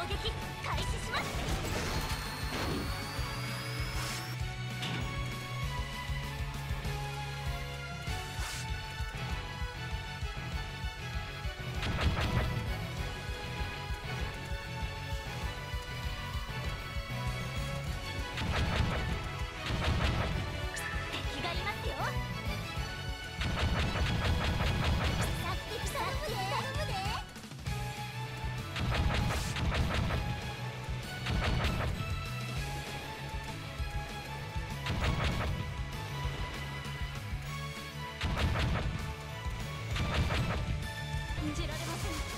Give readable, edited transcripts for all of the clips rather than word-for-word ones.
撃開始します。敵がいますよ。さっき頼むで頼むで。信じられません。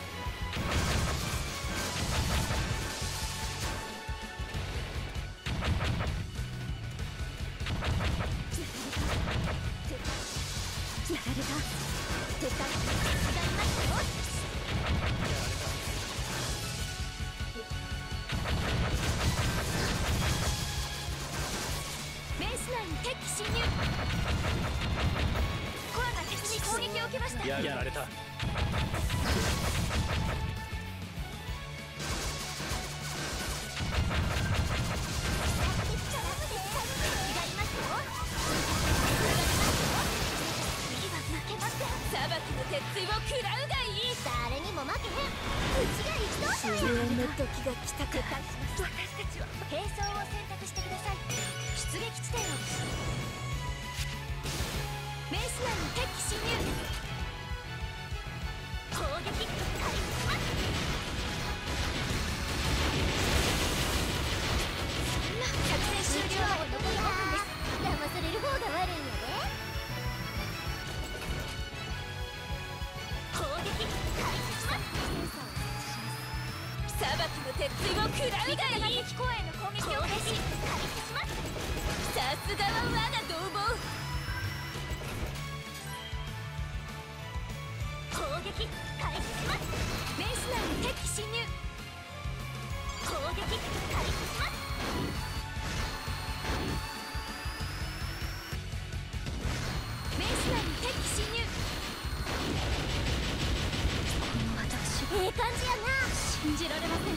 やられた。絶対違いますよ。ベース内に敵機侵入。コアが敵に攻撃を受けました。 やられた。 砂漠の鉄槌を食らうがいい。誰にも負けへん。うちが一等賞や。終焉の時が来たか。私たちは並走を選択してください。出撃地点を。ベース内に敵機侵入。攻撃開始します。作戦終了まで残り5分です。騙される方が悪いんやで。砂漠の鉄槌を食らうがいい。敵公園の攻撃を開始します。さすがは我が同胞。攻撃開始します。ベース内に敵機侵入。攻撃開始します。ベース内に敵機侵入。ええ感じやな。信じられません。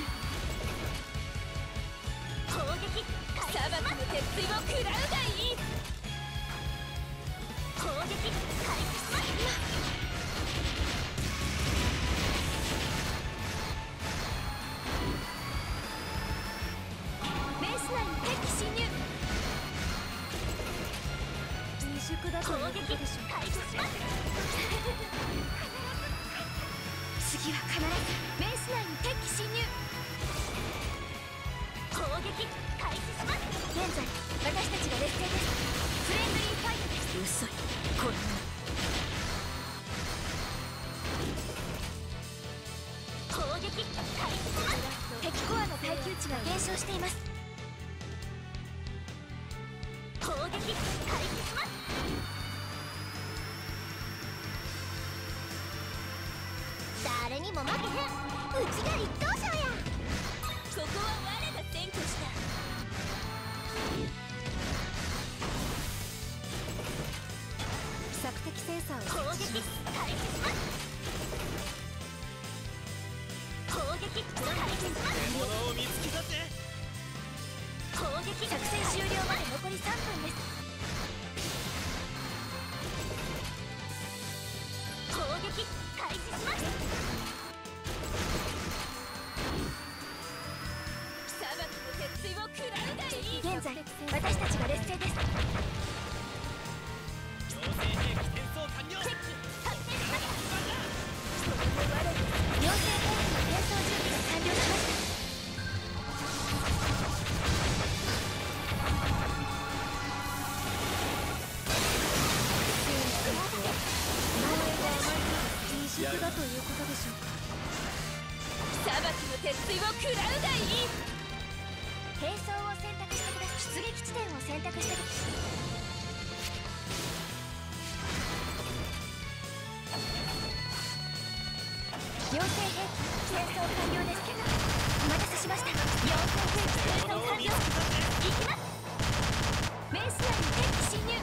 攻撃砂漠の鉄槌を食らうがいい。攻撃開始します。ベース内に敵機侵入。未熟だということでしょう。開始します。次は必ずベース内に敵機侵入。攻撃開始します。現在私たちが劣勢です。フレンドリーファイトです。嘘いこれ攻撃開始します。敵コアの耐久値が減少しています。攻撃開始します。誰にも負けへん。うちが一等賞や。ここは我が占拠した。索敵センサーを攻撃開始します。攻撃開始します。 獲物を見つけたぜ。 攻撃作戦終了まで残り3分です。攻撃開始します。砂漠の鉄槌を食らうがいい。現在私たちが劣勢です。 妖精兵器転送完了。 敵機発生しました。それも我です。妖精兵器の転送準備が完了しました。未熟だということでしょうか。砂漠の鉄槌を食らうがいい。並走を選択してください。出撃地点を選択してください。妖精兵器転送完了ですけど。お待たせしました。妖精兵器転送完了。行きます。ベース内に敵機侵入。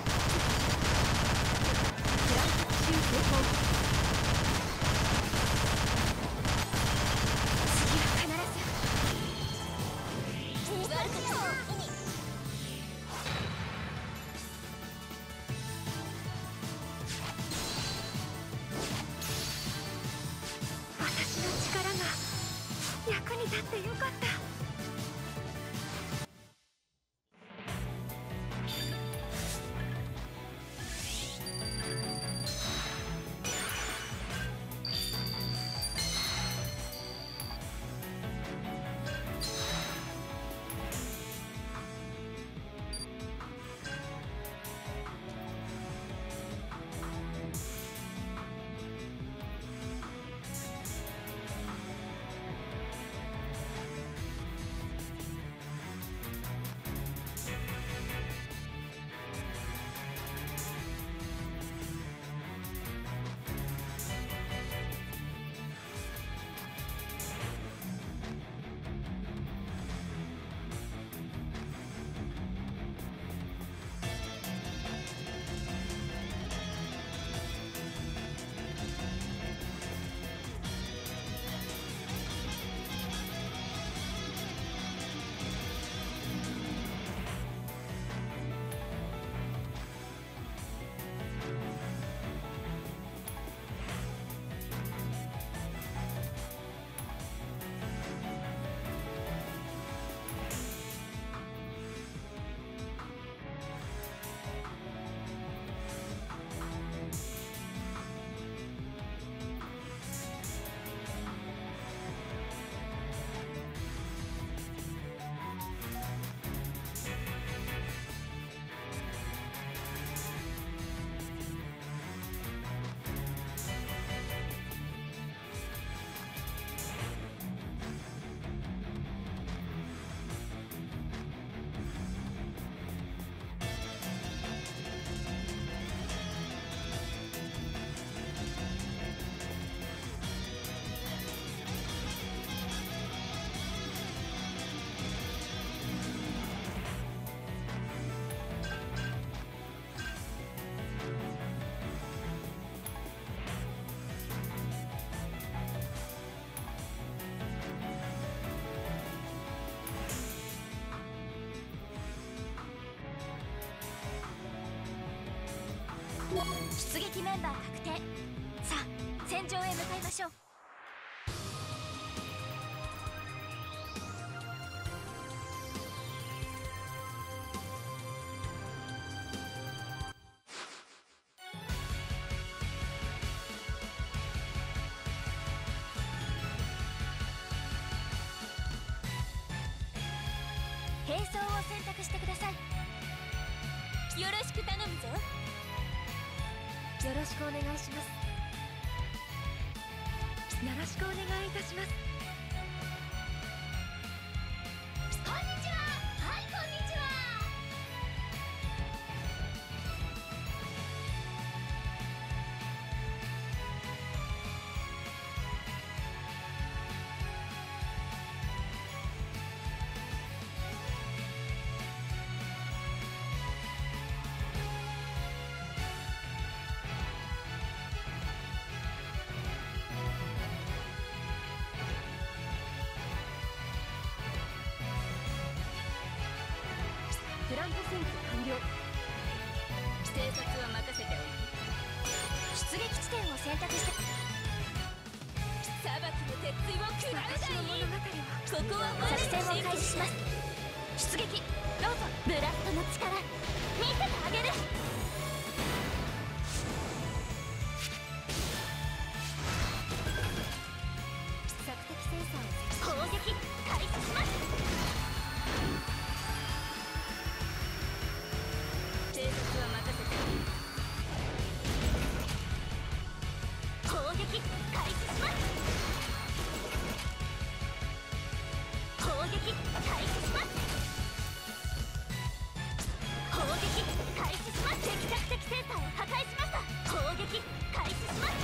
フランス特集成功。次は必ず役に立ってよかった。 出撃メンバー確定。さあ戦場へ向かいましょう。兵装を選択してください。よろしく頼むぞ。 よろしくお願いします。よろしくお願いいたします。 こんにちは。はい、こんにちは。 プラント選挙完了。 偵察は任せておいて。出撃地点を選択して。裁きの鉄槌を食らう私のがいい。 物語はここは作戦を開始します。出撃どうぞ。ブラストの力見せてあげる。 索敵センサーを攻撃開始します。偵察は任せて。攻撃開始します。攻撃開始します。攻撃開始します。敵着敵センサーを破壊しました。攻撃開始します。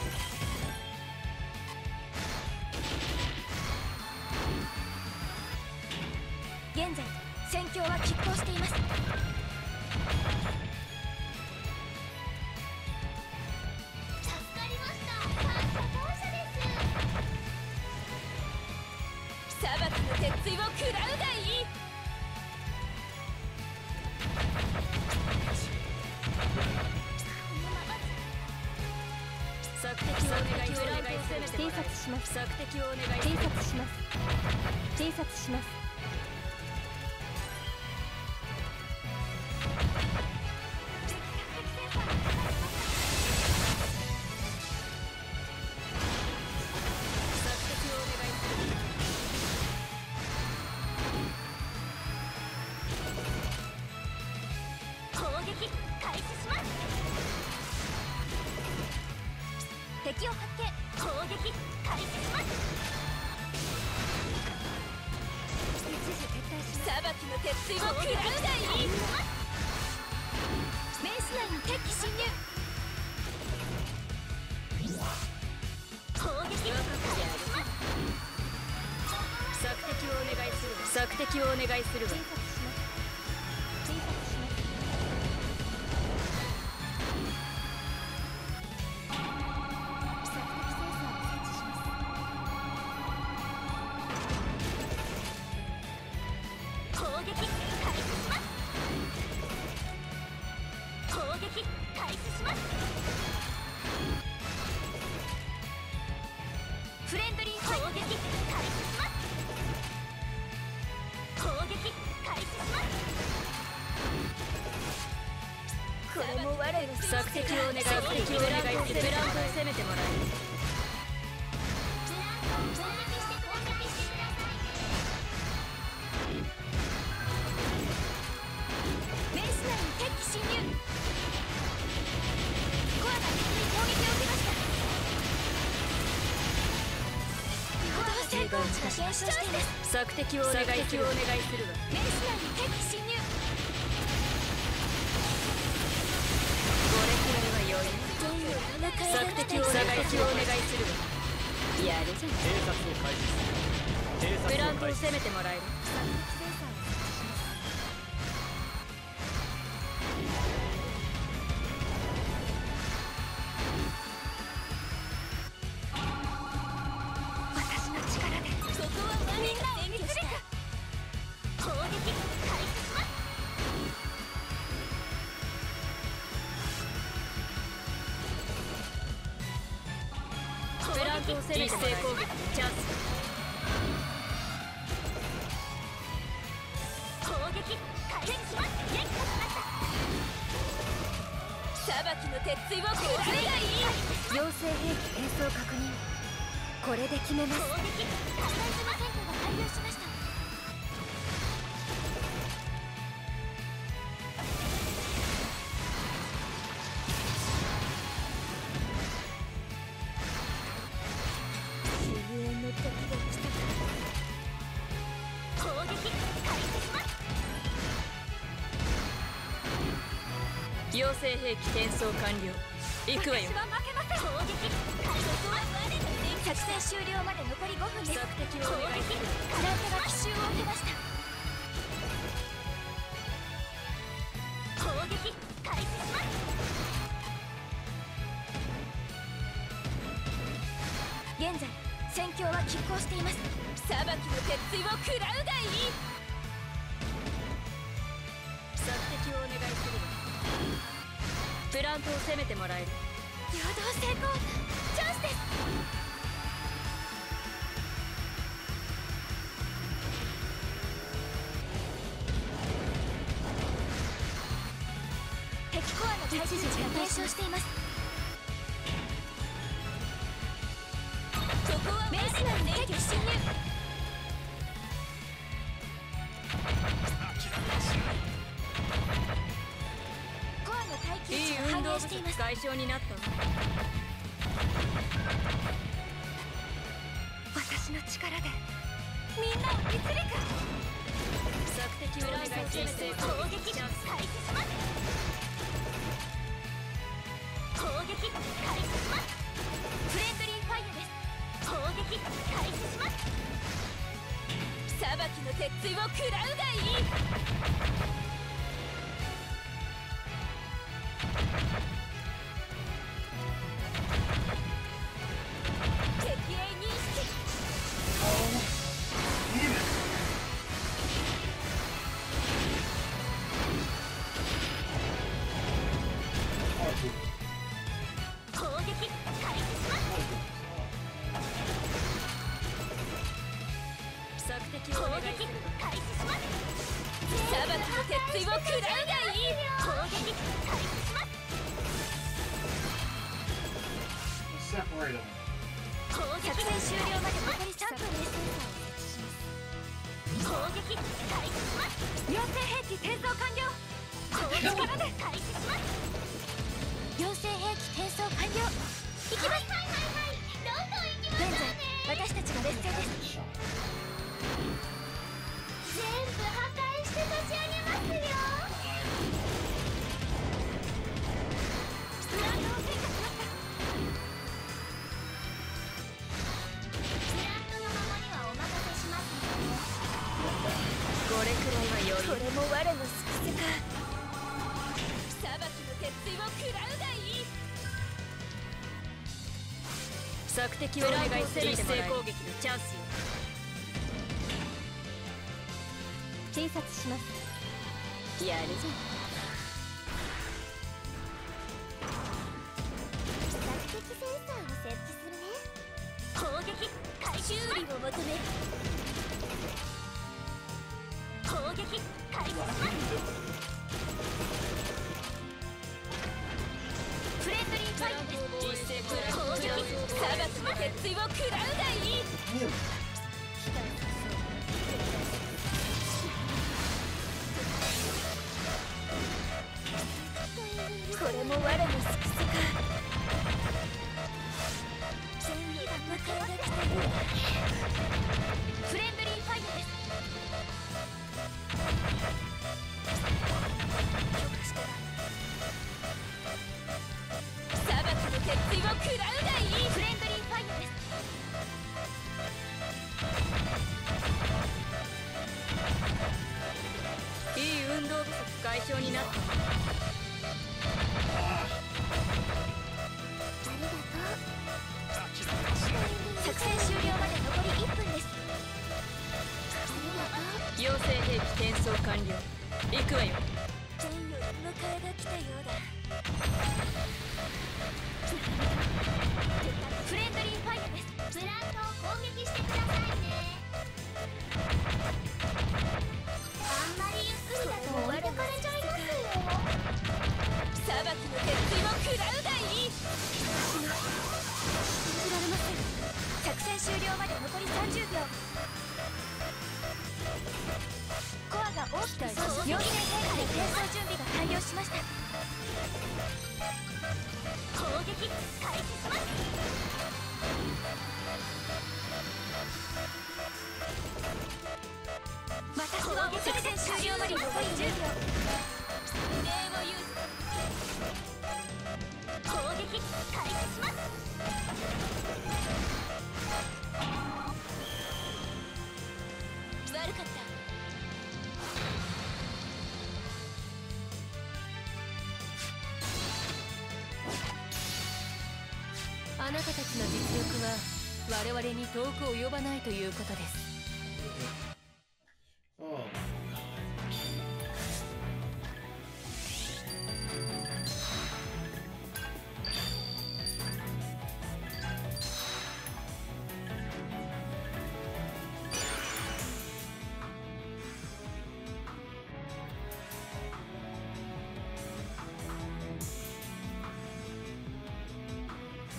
現在戦況は拮抗しています。裁きの鉄槌を食らうがいい。このままじゃ。策敵をお願いする。 偵察します。 索敵をお願いする。 偵察します。偵察します。 敵を発見。攻撃開始します。一時撤退します。裁きの鉄槌を食らうがいい。メイス内に敵機侵入。攻撃を開始します。索敵をお願いするわ。索敵をお願いするわ。フレンドリーファイヤー。攻撃開始します。攻撃開始します。これも我の索敵をお願いする。ブランドを攻めてもらえる。メイス内に敵機侵入。コアが敵に攻撃を受けました。成功値が減少しています。索敵をお願いするわ。メイス内に敵侵入。これくらいは余裕。索敵をお願いするわ。やるじゃない。 偵察を開始する。 ブランドを攻めてもらえる。一斉攻撃のチャンス。攻撃開始します。撃破しました。裁きの鉄槌を食らうがいい。 妖精兵器転送確認。これで決めます。 攻撃火災島戦闘が完了しました。妖精兵器転送完了。行くわよ。作戦終了まで残り5分です。索敵をお願いする。フラントが奇襲を受けました。攻撃開始します。現在戦況は拮抗しています。裁きの鉄槌を食らうがいい。索敵をお願いするわ。プラントを攻めてもらえる。陽動成功。チャンスです。敵コアの耐久値が減少しています。そこはメイス内に敵侵入。いい運動不足解消になったわ。私の力でみんなを導く。索敵をお願いします。攻撃開始します。攻撃開始します。フレンドリーファイヤーです。攻撃開始します。裁きの鉄槌を食らうがいい。攻撃開始します。 攻撃開始します。裁きの鉄槌を食らうがいい。攻撃開始します。 Separate them. 攻撃作戦終了まで残り3分です。攻撃開始します。妖精兵器転送完了。この力で開始します。妖精兵器転送完了。行きます。はいはいはい、どんどん行きます。現在私たちが劣勢です。全部破壊して差し上げますよ。スランドを追加しました。スランドの守りはお任せしますので。これくらいはよい。これも我のすくせか。裁きの鉄槌を食らうがいい。索敵をお願いする。一斉攻撃のチャンスよ。偵察します。やるぞ。索敵センサーを設置するね。攻撃回収理を求める。攻撃開始します。フレンドリーファイトです。攻撃裁きの鉄槌を食らうがいい。これも我のすくせか。準備が迎えが来たよ。フレンドリーファイトです。裁きの鉄槌を食らうがいい。フレンドリーファイトです。いい運動不足解消になった。作戦終了まで残り1分です。妖精兵器転送完了。行くわよ。天より迎えが来たようだ。フレンドリーファイトです。ブランドを攻撃してくださいね。あんまりゆっくりだと置いてかれちゃいますよ。裁きの鉄槌を食らうがいい。信じられません。作戦終了まで残り30秒。コアが大きく損傷。妖精兵器で転送準備が完了しました。攻撃開始します。私は作戦終了まで残り10秒。礼を言う。攻撃開始します。悪かった。あなたたちの実力は我々に遠く及ばないということです。 Oh.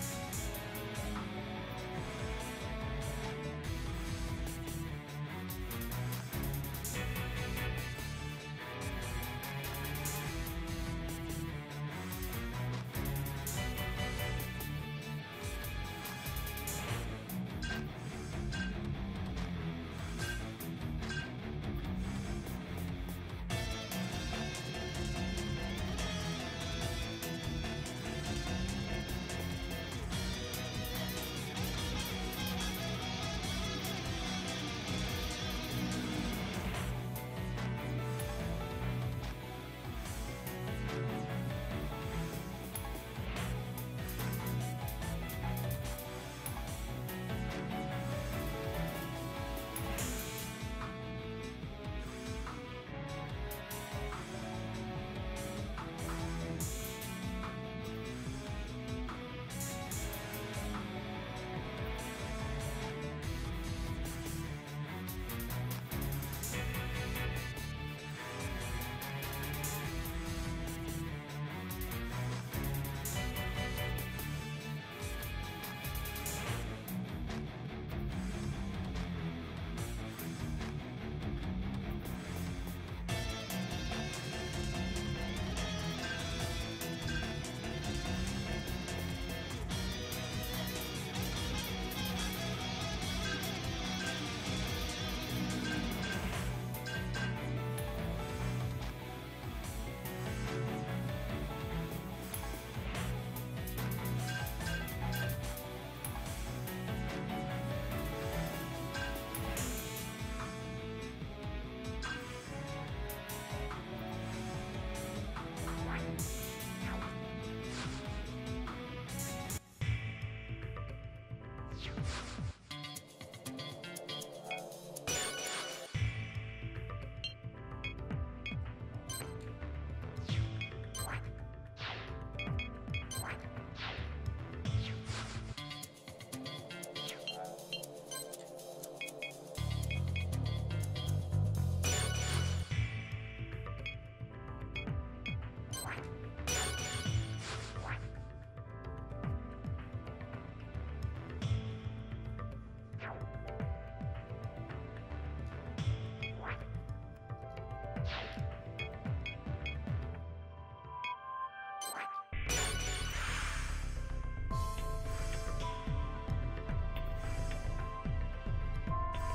こ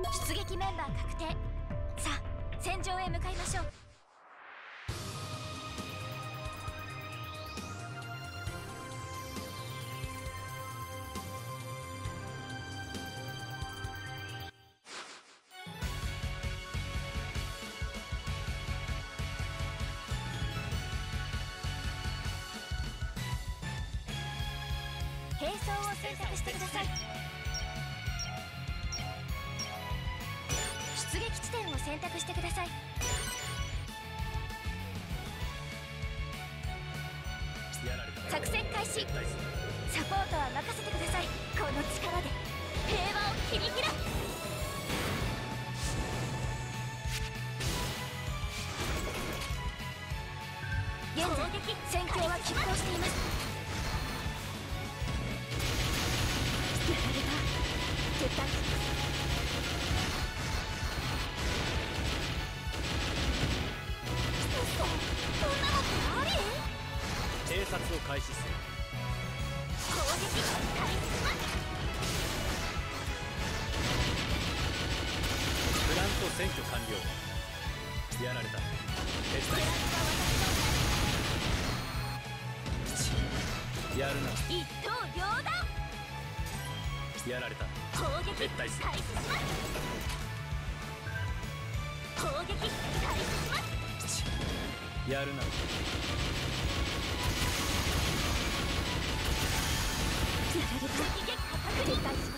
出撃メンバー確定。さあ戦場へ向かいましょう。並走を選択してください。出撃地点を選択してください。作戦開始。サポートは任せてください。この力で平和を切り開く。現在戦況は拮抗しています。やられた。撤退します。そんなことあり？ 偵察を開始する。 攻撃開始します。 プラント占拠完了。やられた。撤退。やるな。 一刀両断。 やられた。 攻撃撤退する。 開始します。攻撃開始します。 やるな。 やられた。敵撃破撤退します。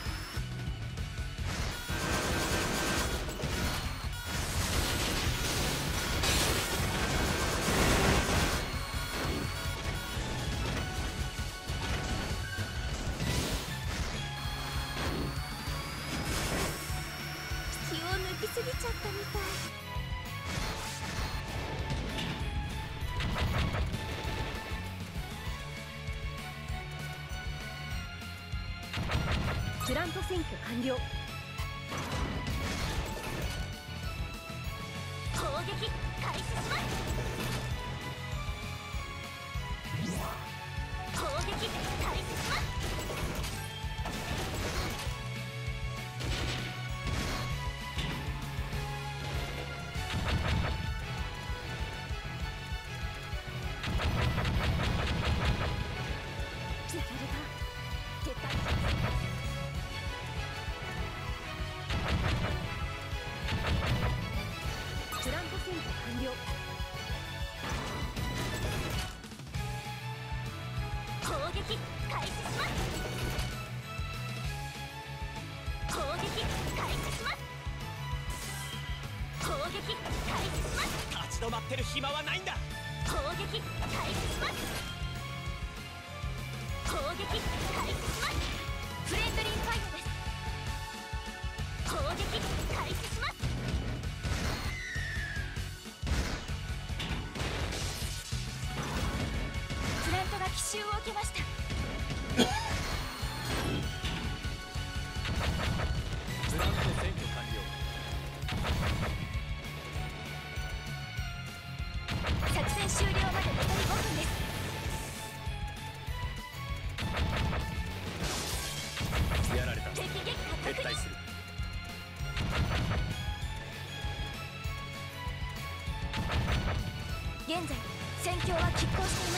気を抜きすぎちゃったみたい。 プラント占拠完了。 攻撃開始します。攻撃開始します。やられた。撤退します。 プラント占拠完了。 攻撃開始します。攻撃開始します。攻撃開始します。 立ち止まってる暇はないんだ。 攻撃開始します。攻撃開始します。フレンドリーファイアです。攻撃開始します。プラントが奇襲を受けました。 プラント占拠完了。 作戦終了まで残り5分です。 やられた。 敵撃破確認。 撤退する。 現在戦況は拮抗しています。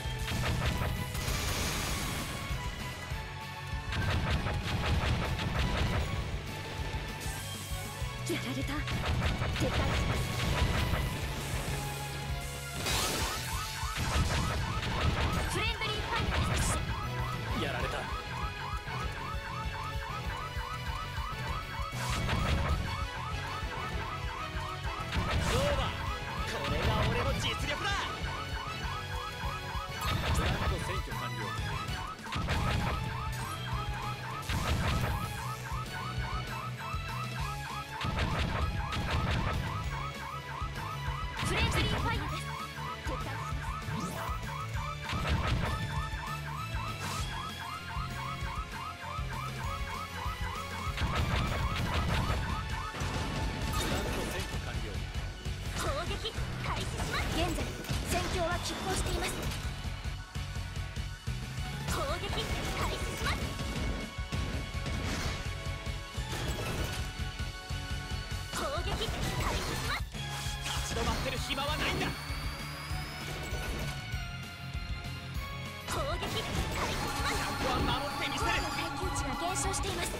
やられた。撤退します。 フレンドリーファイアです。 やられた。そうだ。これが俺の実力だ。プラント占拠完了。 フレンドリーファイアです。撤退します。 ないんだ。 攻撃開始します。 ここは守ってみせる。 耐久値が減少しています。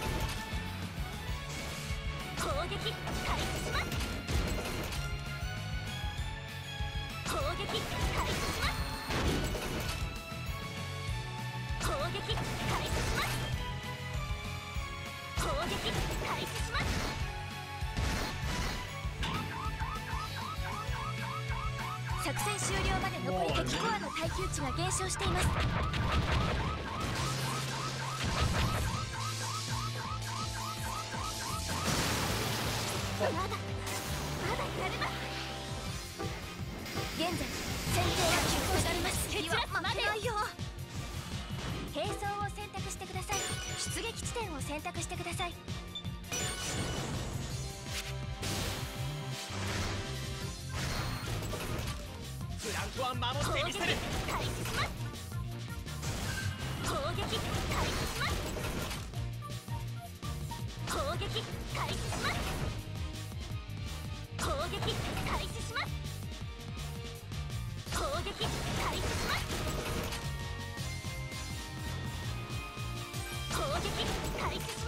攻撃開始します。攻撃開始します。攻撃開始します。攻撃開始します。作戦終了まで残り敵コアの耐久値が減少しています。まだやれます。現在戦闘は急行しています。蹴散らすまでよ。並走を選択してください。出撃地点を選択してください。 フランクは守ってみせる。 開始します。攻撃開始します。攻撃開始します。攻撃開始します。攻撃開始します。攻撃開始します。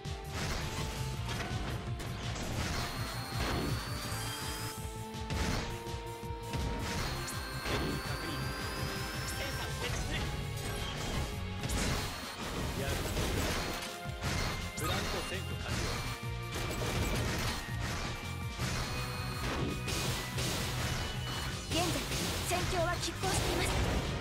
フランコ占拠完了。 現在戦況は拮抗しています。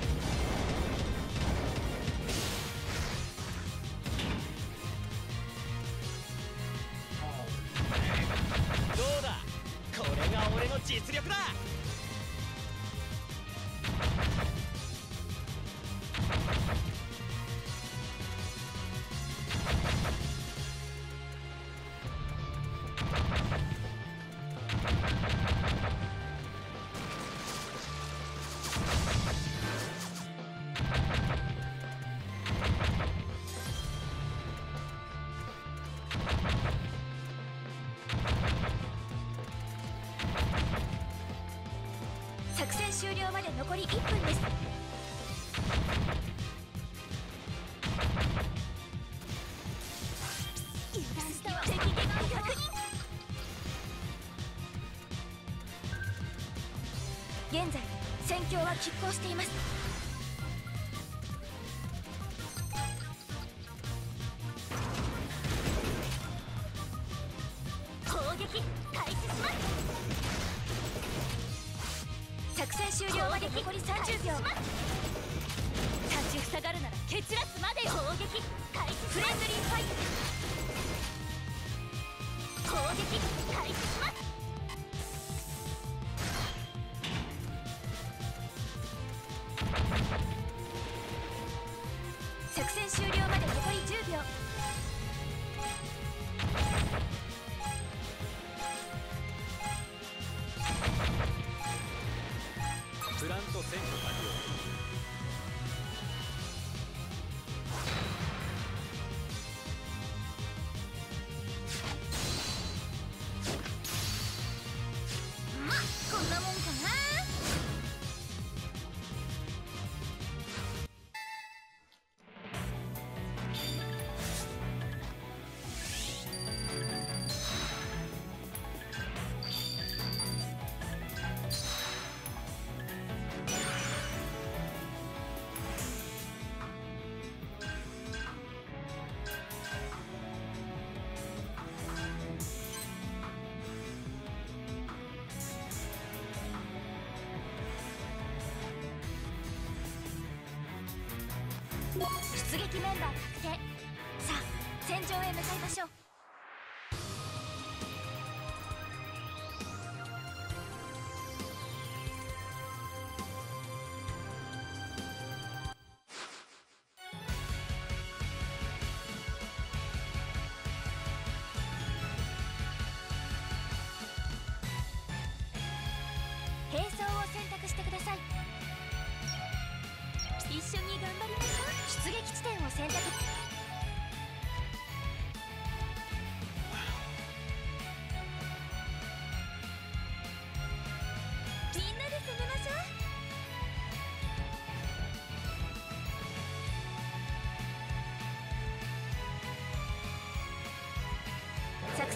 どうだ、これが俺の実力だ。 作戦終了まで残り1分です。油断したわ。敵撃破確認。現在戦況は拮抗しています。攻撃開始します。作戦終了まで残り30秒。立ちふさがるなら蹴散らすまでよ。攻撃開始。フレンドリーファイトです。攻撃開始します。作戦終了まで残り10秒。 フラント占拠完了。 まあこんなもんかな。出撃メンバー確定。さあ戦場へ向かいましょう。並走を選択してください。一緒に頑張りましょう。出撃地点を選択。みん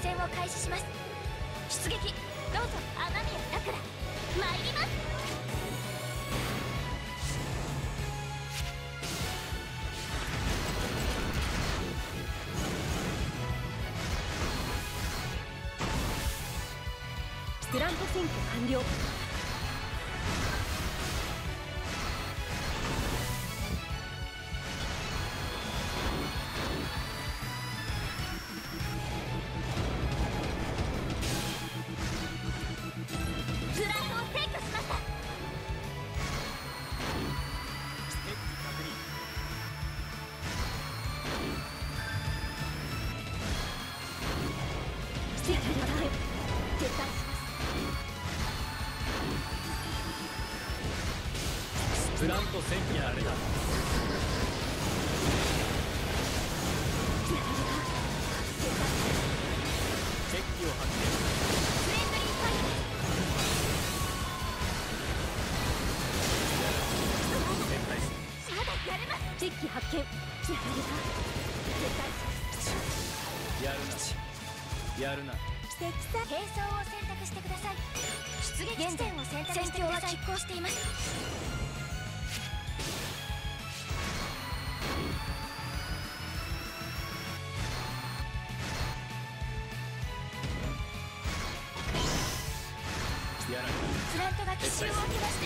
戦を開始します。出撃どうぞ。雨宮さくら参ります。 グラント選挙完了。 プラントを占拠しました。 ステップ確認。 撤退します。 プラント戦やられた。敵機を発見。 フレンドリーファイヤー。 撤退する。 まだやれます。 敵機発見。撤退します。 やるな。やるな。 敵さ並走を選択してください。出撃地点を選択してください。戦況は拮抗しています。 やられた。 フラントが奇襲を受けました。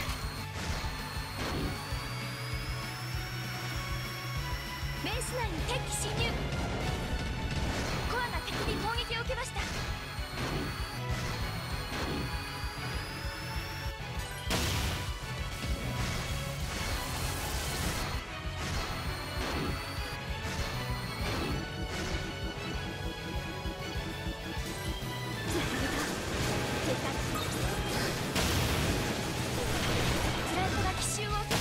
ベース内に敵機侵入。コアが敵に攻撃を受けました。フラントが奇襲を受けました。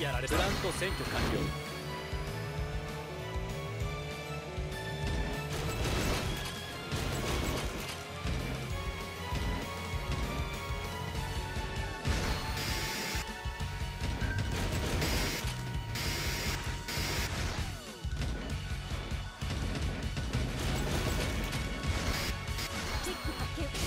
やられた。プラント占拠完了。 敵機発見。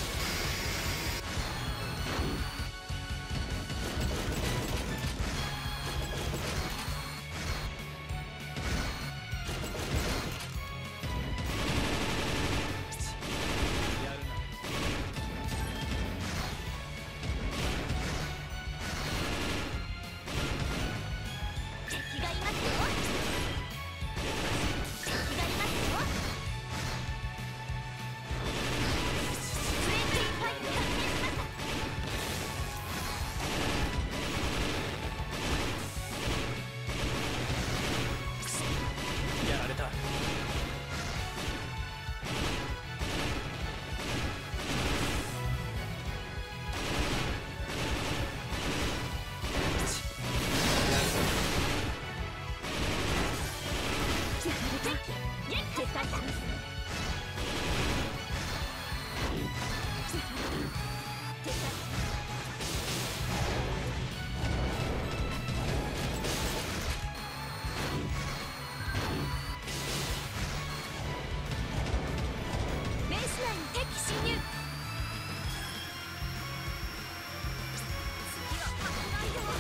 やるな。 敵がいますよ。敵がいますよ。フレンドリーファイヤーが発見しました。 やられた。 撃破しました。ベース内に敵機侵入。次は危ないよ。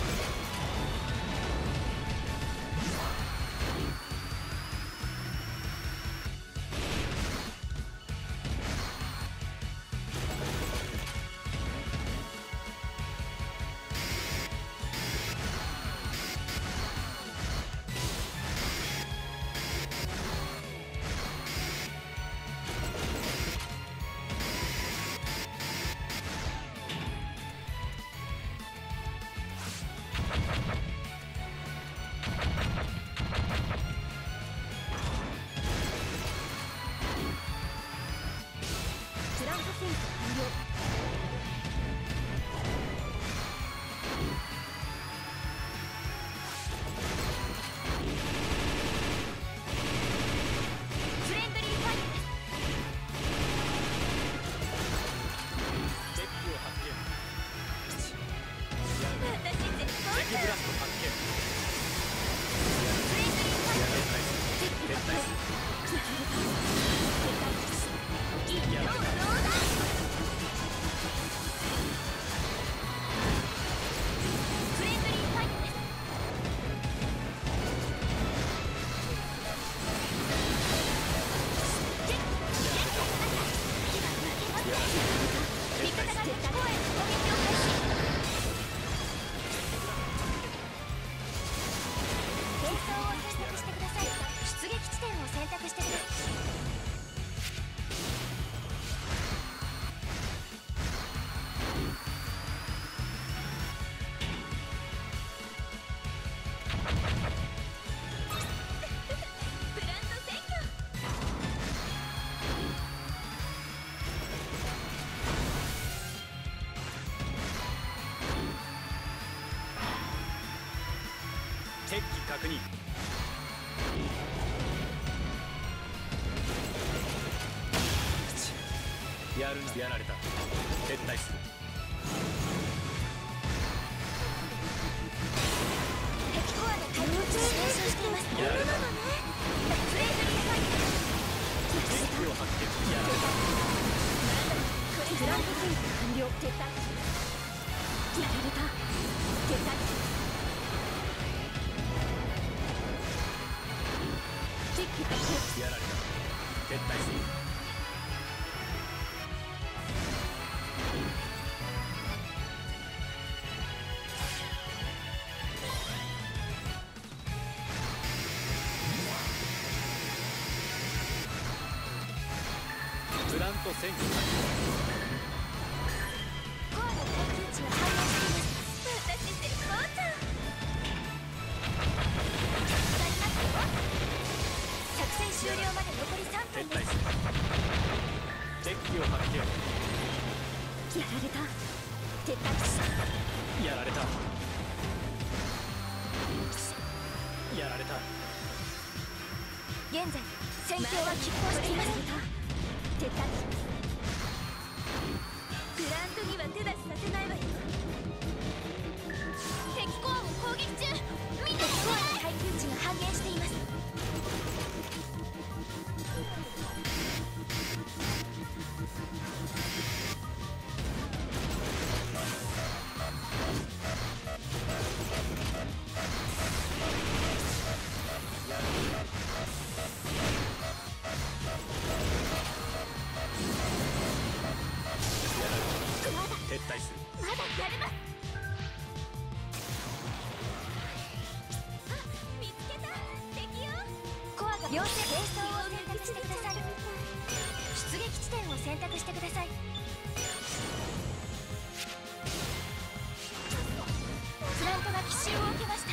プラント選挙完了。 フレンドリーファイヤーです。 敵機を発見。 私絶好敵ブラスト発見。 フレンドリーファイヤー。 撤退する。 選択してください。出撃地点を選択してください。 敵機確認。やるな。やられた。撤退する。 敵コアの回復中に練習しています。 やるな。 フレンドリーファイト。 敵を発見。やられた。 グランドフェイズ完了。撤退。やられた。撤退。 やられた。撤退する。プラント戦機完了。 コアの耐久値が反応しています。私絶好調。使いますよ。作戦終了まで残り3分です。 撤退する。敵機を発見。 やられた。撤退した。 やられた。やられた。 現在戦況は拮抗しています。撤退します。プラントには手出しさせないわよ。敵コアを攻撃中。敵コアの耐久値が半減しています。 撤退する。 まだやれます。あ、見つけた。敵よ。コアが両手並走を選択してください。出撃地点を選択してください。フラントが奇襲を受けました。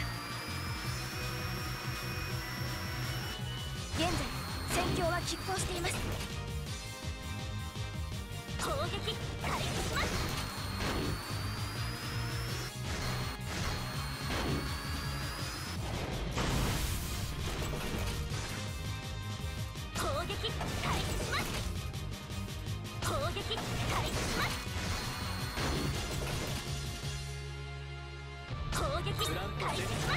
現在戦況は拮抗しています。攻撃開始します。攻撃開始します。攻撃開始します。攻撃開始します。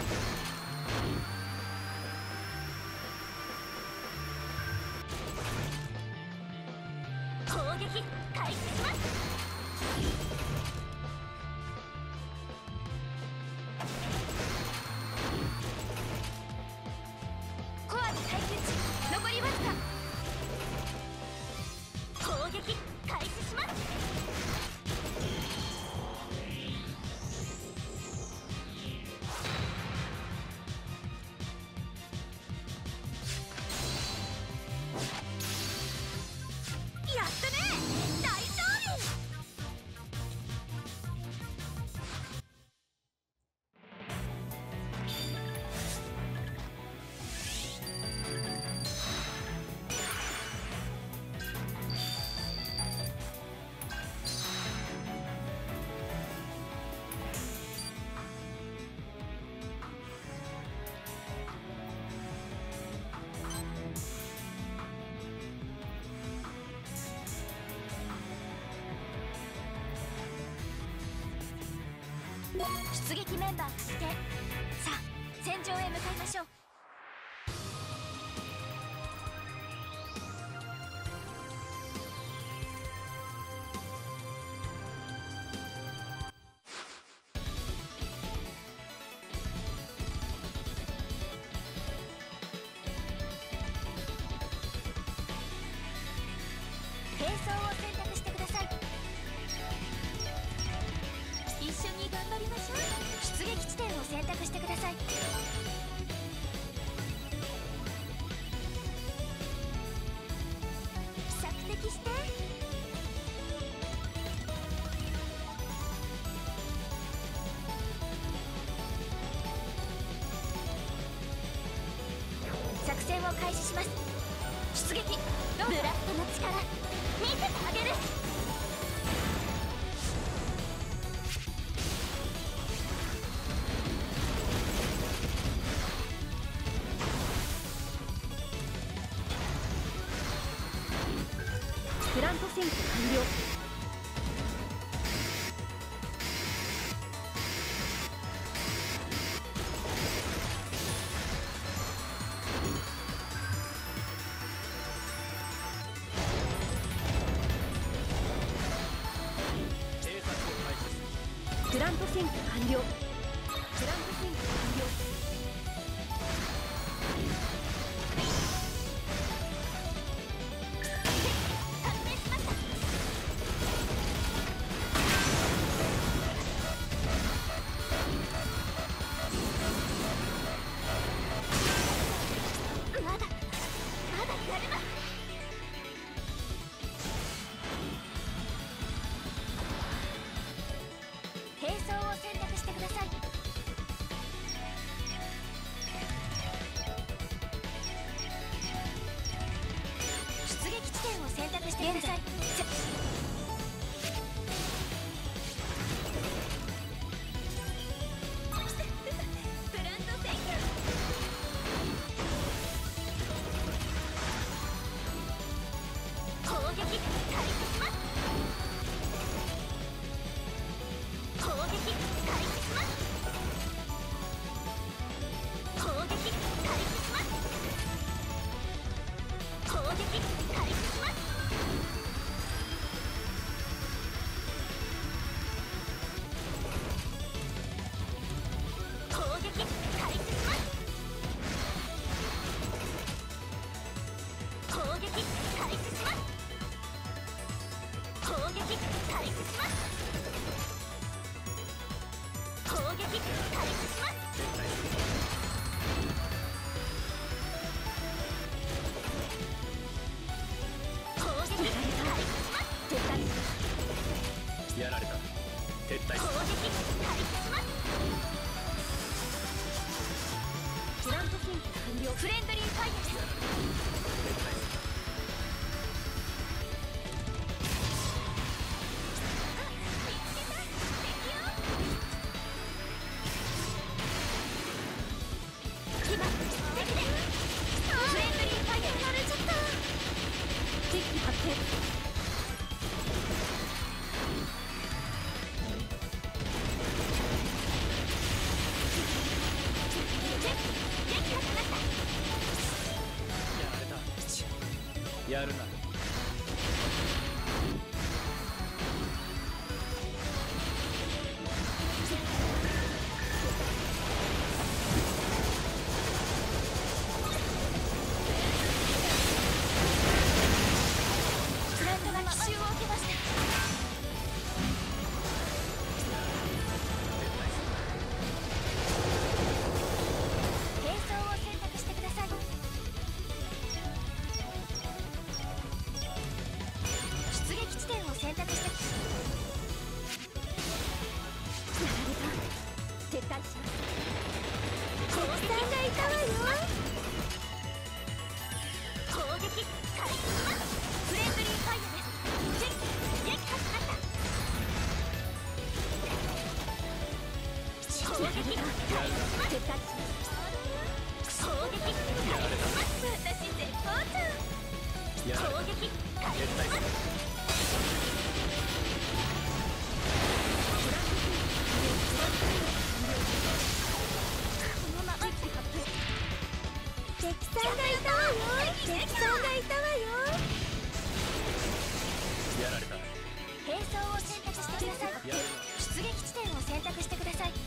攻撃開始します。コアの耐久値残りわずか。攻撃開始します。やったね。大勝利。出撃メンバー確定。さあ戦場へ向かいましょう。並走を選択してください。一緒に頑張りましょう。出撃地点を選択してください。 戦を開始します。出撃。ブラストの力見せてあげる。 プラント選挙完了。プラント選挙完了。プラント選挙完了。 並走を選択してください。出撃地点を選択してください。プラント選挙。攻撃開始します。攻撃開始します。攻撃開始します。攻撃開始します。攻撃開始します。攻撃開始します。攻撃開始します。攻撃開始します。攻撃開始します。撤退します。 やられた。撤退。 攻撃開始します。 プラント選挙完了。 フレンドリーファイアです。 敵機発見。 やるな。 プラントが奇襲を受けました。並走を選択してください。出撃地点を選択して。 やられた。撤退します。 攻撃がいたわよ。攻撃開始します。フレンドリーファイアです。撃破しました。攻撃開始します。 撤退します。 攻撃開始します。私絶好調。攻撃開始します。このまま敵さんがいたわよ。敵さんがいたわよ。 やられた。 並走を選択してください。 やる出撃地点を選択してください。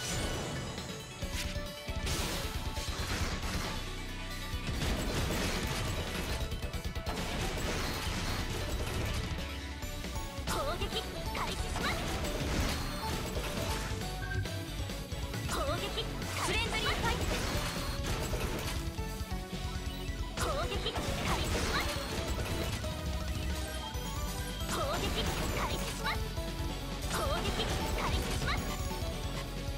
攻撃開始します。攻撃フレンドリーファイトです。攻撃開始します。攻撃開始します。攻撃開始します。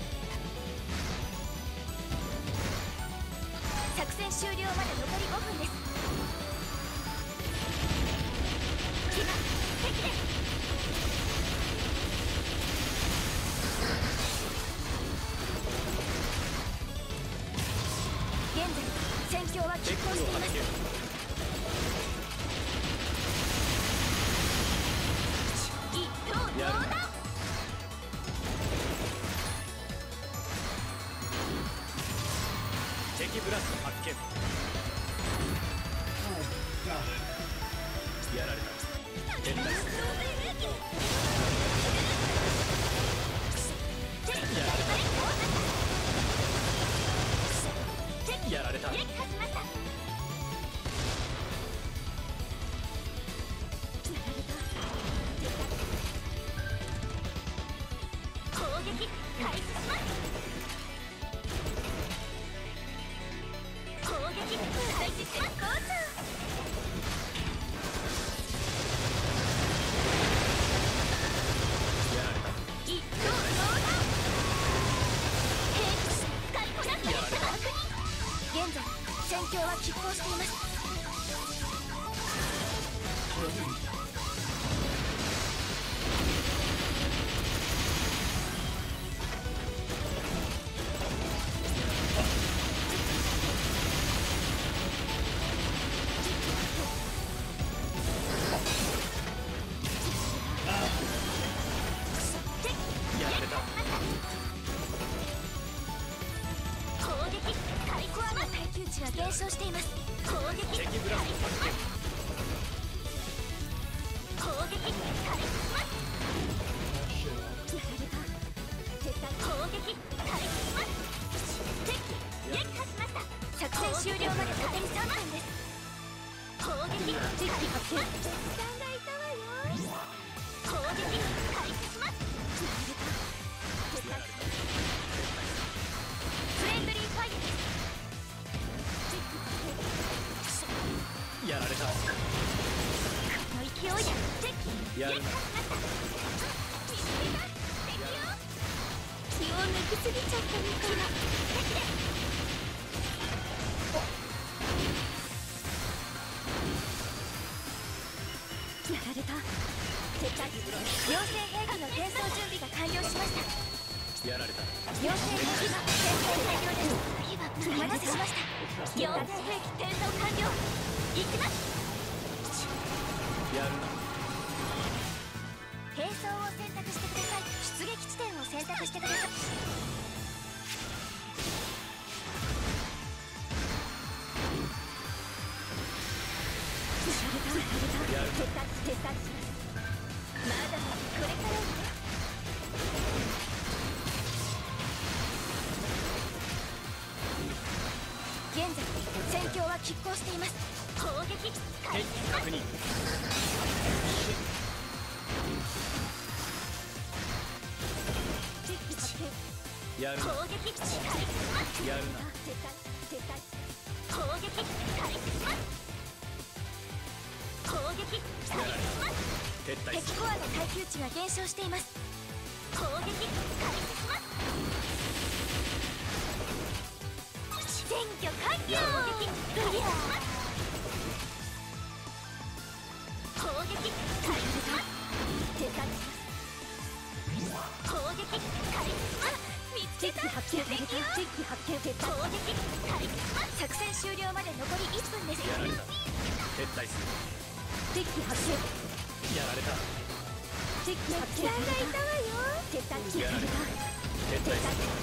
終了まで残り5分です。火が敵です。現在戦況は拮抗しています。一刀両断。 敵ブラスト発見。 Oh, God. やられた。撤退する。やられた。 撃破しました。攻撃開始します。攻撃開始します。 やられた。 一刀両断。兵士使いこなすの確認。現在戦況は拮抗しています。 やられた。 攻撃開始。コアの耐久値が減少しています。攻撃敵ブラスト発見。 攻撃開始します。 Oh, shit. 攻撃開始します。敵撃破しました。作戦終了まで残り3分です。攻撃開始します。さんがいたわよ。攻撃開始します。フレンドリーファイアです。 やられた。 この勢いで敵やるな。 撃破しました。見つけた敵よ。気を抜きすぎちゃったのかな。敵です。やられた。撤退。妖精兵器の転送準備が完了しました。 やられた。 妖精兵器が転送完了です。お待たせしました。妖精兵器転送完了。行きます。 やるな。 並走を選択してください。出撃地点を選択してください。 やるな。 撤退します。まだまだこれからよ。現在戦況は拮抗しています。攻撃開敵始します。 確認。やるな。 攻撃開始します。 やるな。 撤退。攻撃開始します。攻撃開始します。 撤退する。 敵コアの耐久値が減少しています。攻撃開始します。占拠完了。攻撃開始します。攻撃開始します。撤退します。攻撃開始します。見つけた。敵よ。攻撃開始します。作戦終了まで残り1分です。 やられた。撤退する。やられた。 さんがいたわよ。撤退。 やられた。撤退する。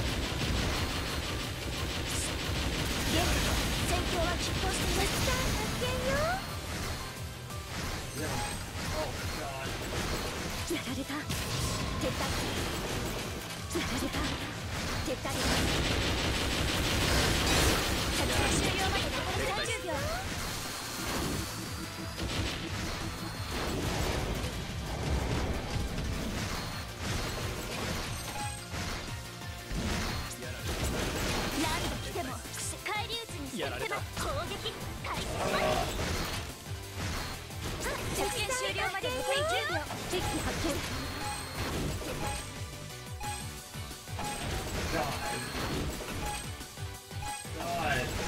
現在戦況は拮抗しています。さあ発見よ。 Yeah. Oh, God. やられた。撤退。やられた。撤退。作戦終了まで残り30秒。何度来ても返り討ちにして攻撃開始します。作戦終了まで残り10秒。敵機発見。 God. God.